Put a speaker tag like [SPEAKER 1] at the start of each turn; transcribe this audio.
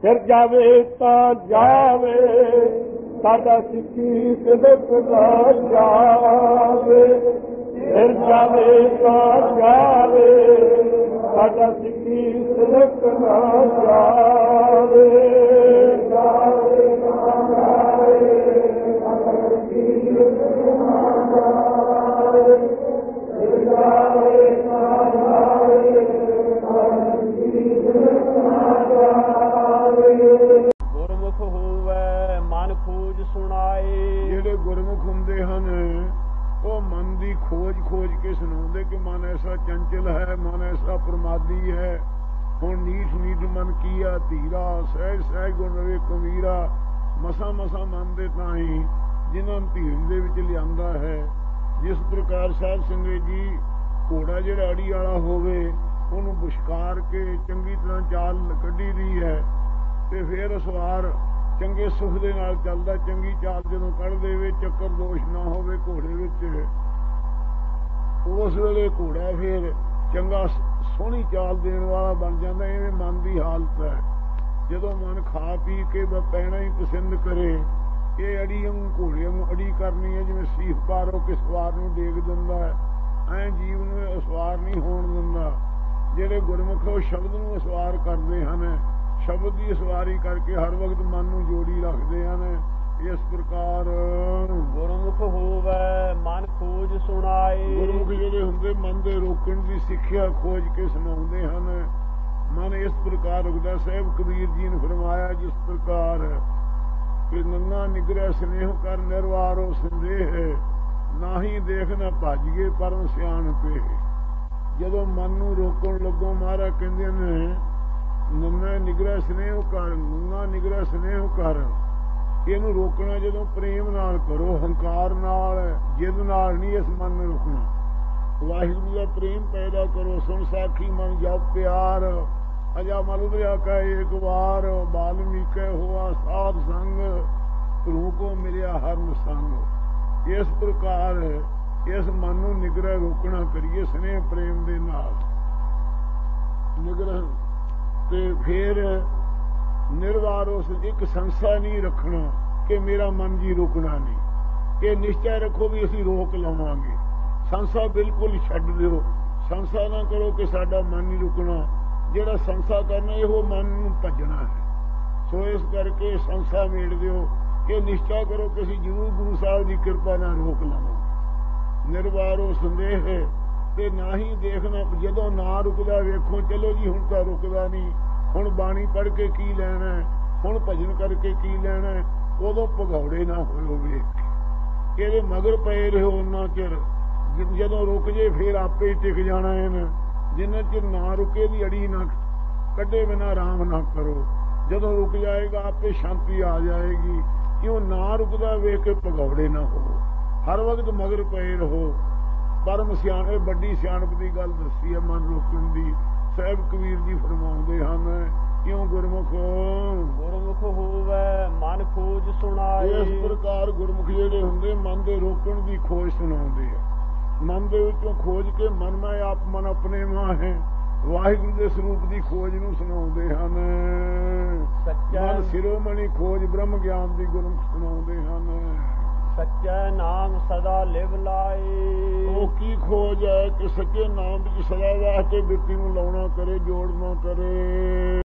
[SPEAKER 1] ਫਿਰ ਜਾਵੇ ਤਾਂ ਜਾਵੇ ਸਾਡਾ ਸਿੱਖੀ ਸਿਦਕ ਦਾ ਜਾਵੇ, ਫਿਰ ਜਾਵੇ ਤਾਂ ਜਾਵੇ ਸਾਡਾ ਸਿੱਖੀ ਸਿਦਕ ਦਾ ਜਾਵੇ, ਜਾਵੇ ਤਾਂ ਜਾਵੇ ਸਾਡਾ ਸਿੱਖੀ ਸਿਦਕ ਨਾ ਜਾਵੇ, ਜਾਵੇ ਤਾਂ ਜਾਵੇ ਸਾਡਾ ਸਿੱਖੀ ਸਿਦਕ ਨਾ ਜਾਵੇ।
[SPEAKER 2] ਗੁਰਮੁਖ ਹੋਵੇ ਮਨ ਖੋਜ ਸੁਣਾਏ।
[SPEAKER 3] ਜਿਹੜੇ ਗੁਰਮੁਖ ਹੁੰਦੇ ਹਨ ਉਹ ਮਨ ਦੀ ਖੋਜ ਕੇ ਸੁਣਾਉਂਦੇ ਕਿ ਮਨ ਐਸਾ ਚੰਚਲ ਹੈ, ਮਨ ਐਸਾ ਪ੍ਰਮਾਦੀ ਹੈ। ਹੁਣ ਨੀਠ ਮਨ ਕੀਆ ਧੀਰਾ, ਸਹਿਜ ਸਹਿਜ ਗੁਣ ਰਵੇ ਕਬੀਰਾ। ਮਸਾਂ ਮਨ ਦੇ ਤਾਂ ਹੀ ਜਿਨ੍ਹਾਂ ਨੂੰ ਧੀਰਜ ਦੇ ਵਿੱਚ ਲਿਆਂਦਾ ਹੈ। ਜਿਸ ਪ੍ਰਕਾਰ ਸਾਹਿਬ ਸਿੰਘੇ ਜੀ ਘੋੜਾ ਜਿਹੜਾ ਅੜੀ ਵਾਲਾ ਹੋਵੇ ਉਹਨੂੰ ਬੁਸ਼ਕਾਰ ਕੇ ਚੰਗੀ ਤਰ੍ਹਾਂ ਚਾਲ ਕੱਢੀ ਦੀ ਹੈ ਤੇ ਫਿਰ ਸਵਾਰ ਚੰਗੇ ਸੁਖ ਦੇ ਨਾਲ ਚੱਲਦਾ। ਚੰਗੀ ਚਾਲ ਜਦੋਂ ਕੱਢ ਦੇਵੇ, ਚੱਕਰ ਦੋਸ਼ ਨਾ ਹੋਵੇ ਘੋੜੇ ਵਿੱਚ, ਉਸ ਵੇਲੇ ਘੋੜਾ ਫਿਰ ਚੰਗਾ ਸੋਹਣੀ ਚਾਲ ਦੇਣ ਵਾਲਾ ਬਣ ਜਾਂਦਾ। ਐਵੇਂ ਮਨ ਦੀ ਹਾਲਤ ਹੈ। ਜਦੋਂ ਮਨ ਖਾ ਪੀ ਕੇ ਪੈਣਾ ਹੀ ਪਸੰਦ ਕਰੇ, ਇਹ ਅੜੀ ਨੂੰ ਘੋੜਿਆਂ ਨੂੰ ਅੜੀ ਕਰਨੀ ਹੈ। ਜਿਵੇਂ ਸੀਖ ਪਾਰੋ ਕੇ ਸਵਾਰ ਨੂੰ ਡੇਗ ਦਿੰਦਾ ਹੈ, ਐਂ ਜੀਵ ਨੂੰ ਅਸਵਾਰ ਨਹੀਂ ਹੋਣ ਦਿੰਦਾ। ਜਿਹੜੇ ਗੁਰਮੁਖ ਉਹ ਸ਼ਬਦ ਨੂੰ ਅਸਵਾਰ ਕਰਦੇ ਹਨ, ਸ਼ਬਦ ਦੀ ਸਵਾਰੀ ਕਰਕੇ ਹਰ ਵਕਤ ਮਨ ਨੂੰ ਜੋੜੀ ਰੱਖਦੇ ਹਨ। ਇਸ ਪ੍ਰਕਾਰ
[SPEAKER 2] ਗੁਰਮੁਖ ਹੋਵੇ ਮਨ ਖੋਜ ਸੁਣਾਏ।
[SPEAKER 3] ਗੁਰਮੁਖ ਜਿਹੜੇ ਹੁੰਦੇ ਮਨ ਦੇ ਰੋਕਣ ਦੀ ਸਿੱਖਿਆ ਖੋਜ ਕੇ ਸੁਣਾਉਂਦੇ ਹਨ। ਮਨ ਇਸ ਪ੍ਰਕਾਰ ਰੁਕਦਾ। ਸਾਹਿਬ ਕਬੀਰ ਜੀ ਨੇ ਫਰਮਾਇਆ ਜਿਸ ਪ੍ਰਕਾਰ ਕਿ ਨੰਨਾ ਨਿਗਰਹਿ ਸਨੇਹ ਕਰ ਨਿਰਵਾਰੋ ਸੰਦੇਹ, ਨਾਹੀ ਦੇਖ ਨਾ ਭੱਜੀਏ ਪਰਮ ਸਿਆਣਪੇ। ਜਦੋਂ ਮਨ ਨੂੰ ਰੋਕਣ ਲੱਗੋ ਮਹਾਰਾਜ ਕਹਿੰਦੇ ਨੇ ਨੰਨਾ ਨਿਗਰਹਿ ਸਨੇਹ ਕਰ, ਨੰਨਾ ਨਿਗਰਹਿ ਸਨੇਹ ਕਰ। ਇਹਨੂੰ ਰੋਕਣਾ ਜਦੋਂ ਪ੍ਰੇਮ ਨਾਲ ਕਰੋ, ਹੰਕਾਰ ਨਾਲ, ਜਿੱਦ ਨਾਲ ਨਹੀਂ ਇਸ ਮਨ ਨੂੰ ਰੋਕਣਾ। ਵਾਹਿਗੁਰੂ ਦਾ ਪ੍ਰੇਮ ਪੈਦਾ ਕਰੋ। ਸੁਣ ਸਾਖੀ ਮਨ ਜਪ ਪਿਆਰ, ਅਜਾ ਮਲ ਦਰਿਆ ਕਾ ਏਕ ਵਾਰ। ਬਾਲਮੀਕੇ ਹੋਆ ਸਾਧ ਸੰਗ, ਧਰੂ ਕੋ ਮਿਲਿਆ ਹਰਨ ਸੰਗ। ਇਸ ਪ੍ਰਕਾਰ ਇਸ ਮਨ ਨੂੰ ਨਿਗਰਹ ਰੋਕਣਾ ਕਰੀਏ ਸਨੇਹ ਪ੍ਰੇਮ ਦੇ ਨਾਲ ਨਿਗਰਹ। ਤੇ ਫਿਰ ਨਿਰਵਾਰ ਉਸ ਇੱਕ ਸੰਸਾ ਨਹੀਂ ਰੱਖਣਾ ਕਿ ਮੇਰਾ ਮਨ ਜੀ ਰੁਕਣਾ ਨਹੀਂ। ਇਹ ਨਿਸ਼ਚੈ ਰੱਖੋ ਵੀ ਅਸੀਂ ਰੋਕ ਲਵਾਂਗੇ। ਸੰਸਾ ਬਿਲਕੁਲ ਛੱਡ ਦਿਓ। ਸੰਸਾ ਨਾ ਕਰੋ ਕਿ ਸਾਡਾ ਮਨ ਨਹੀਂ ਰੁਕਣਾ। ਜਿਹੜਾ ਸੰਸਾ ਕਰਨਾ ਇਹੋ ਮਨ ਨੂੰ ਭੱਜਣਾ ਹੈ। ਸੋ ਇਸ ਕਰਕੇ ਸੰਸਾ ਮੇੜ ਦਿਓ ਕਿ ਨਿਸ਼ਚਾ ਕਰੋ ਕਿ ਅਸੀਂ ਜ਼ਰੂਰ ਗੁਰੂ ਸਾਹਿਬ ਦੀ ਕਿਰਪਾ ਨਾਲ ਰੋਕ ਲਵਾਂਗੇ। ਨਿਰਵਾਰੋ ਸੰਦੇਹ ਤੇ ਨਾ ਹੀ ਦੇਖਣਾ। ਜਦੋਂ ਨਾ ਰੁਕਦਾ ਵੇਖੋ ਚਲੋ ਜੀ ਹੁਣ ਤਾਂ ਰੁਕਦਾ ਨਹੀਂ, ਹੁਣ ਬਾਣੀ ਪੜ੍ਹ ਕੇ ਕੀ ਲੈਣਾ, ਹੁਣ ਭਜਨ ਕਰਕੇ ਕੀ ਲੈਣਾ। ਉਦੋਂ ਭਗੌੜੇ ਨਾ ਹੋਇਓ ਵੇਖ ਕੇ, ਇਹਦੇ ਮਗਰ ਪਏ ਰਹੋ ਉਹਨਾਂ ਚਿਰ। ਜਦੋਂ ਰੁਕ ਜੇ ਫਿਰ ਆਪੇ ਹੀ ਟਿਕ ਜਾਣਾ ਇਹਨੇ। ਜਿੰਨਾ ਚਿਰ ਨਾ ਰੁਕੇ ਦੀ ਅੜੀ ਨਾ ਕੱਢੇ ਬਿਨਾਂ ਆਰਾਮ ਨਾ ਕਰੋ। ਜਦੋਂ ਰੁਕ ਜਾਏਗਾ ਆਪੇ ਸ਼ਾਂਤੀ ਆ ਜਾਏਗੀ। ਕਿਉਂ ਨਾ ਰੁਕਦਾ ਵੇਖ ਕੇ ਭਗੌੜੇ ਨਾ ਹੋਵੋ, ਹਰ ਵਕਤ ਮਗਰ ਪਏ ਰਹੋ। ਪਰਮ ਸਿਆਣੇ ਵੱਡੀ ਸਿਆਣਪ ਦੀ ਗੱਲ ਦੱਸੀ ਹੈ ਮਨ ਰੋਕਣ ਦੀ। ਸਾਹਿਬ ਕਬੀਰ ਜੀ ਫਰਮਾਉਂਦੇ ਹਨ ਕਿਉਂ ਗੁਰਮੁਖ
[SPEAKER 2] ਹੋਵੇ ਮਨ ਖੋਜ ਸੁਣਾਏ।
[SPEAKER 3] ਇਸ ਪ੍ਰਕਾਰ ਗੁਰਮੁਖ ਜਿਹੜੇ ਹੁੰਦੇ ਮਨ ਦੇ ਰੋਕਣ ਦੀ ਖੋਜ ਸੁਣਾਉਂਦੇ ਆ। ਮਨ ਦੇ ਵਿੱਚੋਂ ਖੋਜ ਕੇ ਮਨ ਮੈਂ ਆਪ ਮਨ ਆਪਣੇ ਮਾਂ ਹੈ ਵਾਹਿਗੁਰੂ ਦੇ ਸਰੂਪ ਦੀ ਖੋਜ ਨੂੰ ਸੁਣਾਉਂਦੇ ਹਨ। ਮਨ ਸਿਰੋਮਣੀ ਖੋਜ ਬ੍ਰਹਮ ਗਿਆਨ ਦੀ ਗੁਰਮੁਖ ਸੁਣਾਉਂਦੇ ਹਨ।
[SPEAKER 2] ਸੱਚਾ ਨਾਮ ਸਦਾ ਲਿਵ ਲਾਏ।
[SPEAKER 3] ਉਹ ਕੀ ਖੋਜ ਹੈ ਕਿ ਸੱਚੇ ਨਾਮ ਵਿੱਚ ਸਦਾ ਵਾਸਤੇ ਬਿਰਤੀ ਨੂੰ ਲਾਉਣਾ ਕਰੇ, ਜੋੜਨਾ ਕਰੇ।